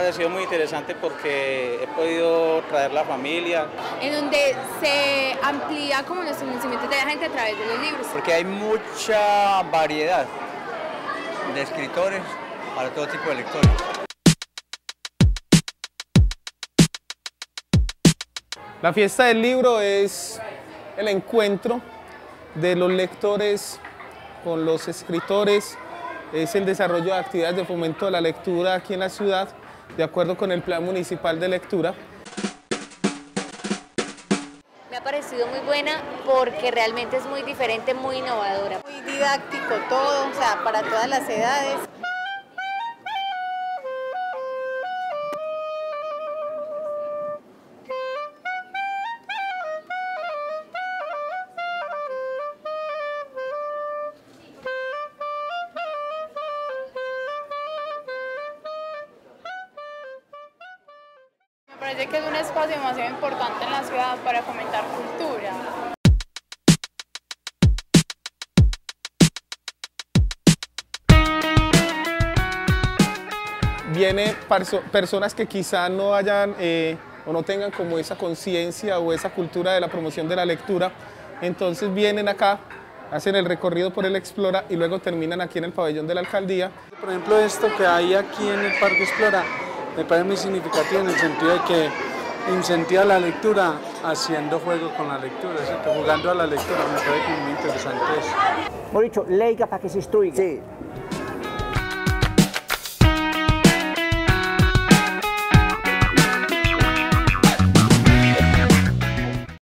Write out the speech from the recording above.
parecido muy interesante porque he podido traer la familia. En donde se amplía como nuestro conocimiento de la gente a través de los libros. Porque hay mucha variedad de escritores para todo tipo de lectores. La fiesta del libro es el encuentro de los lectores con los escritores, es el desarrollo de actividades de fomento de la lectura aquí en la ciudad, de acuerdo con el Plan Municipal de Lectura. Me ha parecido muy buena porque realmente es muy diferente, muy innovadora. Muy didáctico todo, o sea, para todas las edades. Me parece que es un espacio demasiado importante en la ciudad para fomentar cultura. Vienen personas que quizá no hayan o no tengan como esa conciencia o esa cultura de la promoción de la lectura, entonces vienen acá, hacen el recorrido por el Explora y luego terminan aquí en el pabellón de la alcaldía. Por ejemplo, esto que hay aquí en el Parque Explora me parece muy significativo en el sentido de que incentiva la lectura haciendo juego con la lectura, ¿cierto? Jugando a la lectura, me parece muy interesante eso. Hemos dicho, leiga para que se instruya. Sí.